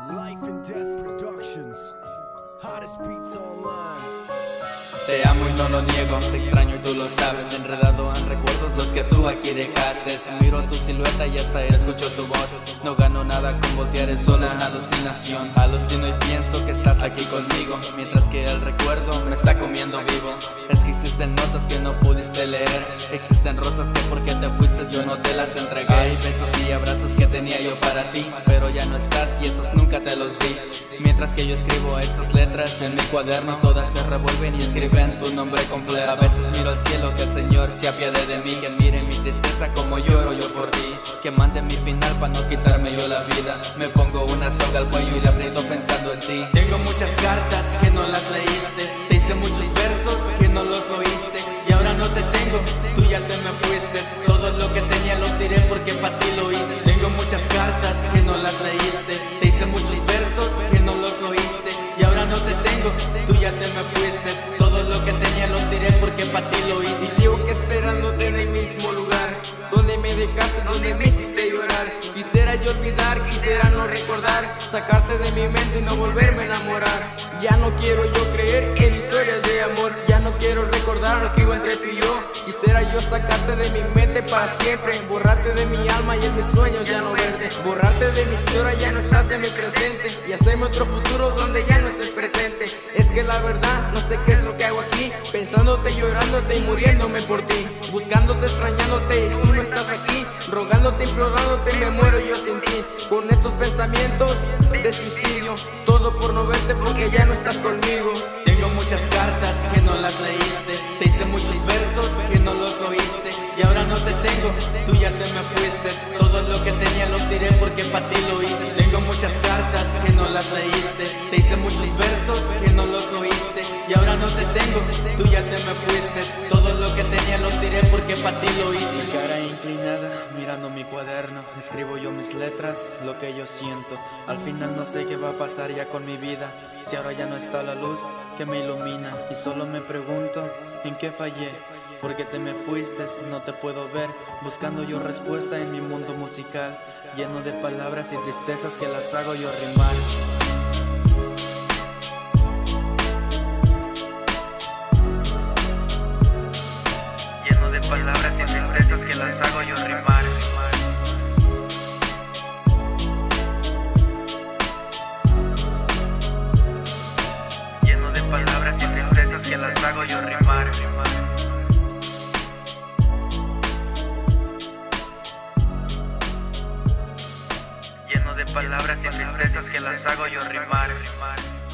Life and Death Productions, hottest beats online. Te amo y no lo niego, te extraño y tú lo sabes. Enredado en recuerdos los que tú aquí dejaste. Miro tu silueta y hasta escucho tu voz. No gano nada con voltear, es una alucinación. Alucino y pienso que estás aquí conmigo, mientras que el recuerdo me está comiendo vivo. Es que existen notas que no pudiste leer, existen rosas que porque te fuiste yo no te las entregué. Hay besos y abrazos que tenía yo para ti, pero ya no estás y esos nunca te los di. Mientras que yo escribo estas letras en mi cuaderno, todas se revuelven y escriben tu nombre completo. A veces miro al cielo, que el Señor se apiade de mí, que mire mi tristeza como lloro yo por ti, que mande mi final para no quitarme yo la vida. Me pongo una soga al cuello y le aprieto pensando en ti. Tengo muchas cartas que no las leíste, te hice muchos versos que no los oíste, y ahora no te tengo, tú ya te me fuiste. Todo lo que tenía lo tiré porque para ti lo hice. Tengo muchas cartas que no las leíste, te hice muchos versos que no los oíste, y ahora no te tengo, tú ya te me fuiste. Todo lo que tenía lo tiré porque para ti lo hice. Y sigo que esperándote en el mismo lugar donde me dejaste, donde me hiciste llorar. Quisiera yo olvidar, quisiera no recordar, sacarte de mi mente y no volverme a enamorar. Ya no quiero yo creer en historias de amor, ya no quiero recordar lo que iba entre tú y yo. Quisiera yo sacarte de mi mente para siempre, borrarte de mi alma y en mis sueños ya no verte. Borrarte de mi historia, ya no estás en mi presente, y hacerme otro futuro donde ya no estés presente. Es que la verdad no sé qué es lo que hago aquí, pensándote, llorándote y muriéndome por ti, buscándote, extrañándote y tú no estás aquí, rogándote, implorándote, me muero yo sin ti. Con estos pensamientos de suicidio, todo por no verte porque ya no estás conmigo. Tengo muchas cartas que no las leíste, te hice muchos versos que no los oíste, y ahora no te tengo, tú ya te me fuiste. Todo lo que tenía lo tiré porque para ti lo hice. Tengo muchas cartas que no las leíste, te hice muchos versos que no los oíste, y ahora no te tengo, tú ya te me fuiste. Todo lo que tenía lo tiré porque para ti lo hice. Mi cara inclinada, mirando mi cuaderno, escribo yo mis letras, lo que yo siento. Al final no sé qué va a pasar ya con mi vida, si ahora ya no está la luz que me ilumina, y solo me pregunto en qué fallé, porque te me fuiste, no te puedo ver, buscando yo respuesta en mi mundo musical, lleno de palabras y tristezas que las hago yo rimar. Lleno de palabras y tristezas que las hago yo rimar. Lleno de palabras y tristezas que las hago yo rimar. Lleno de palabras y tristezas que las hago yo rimar.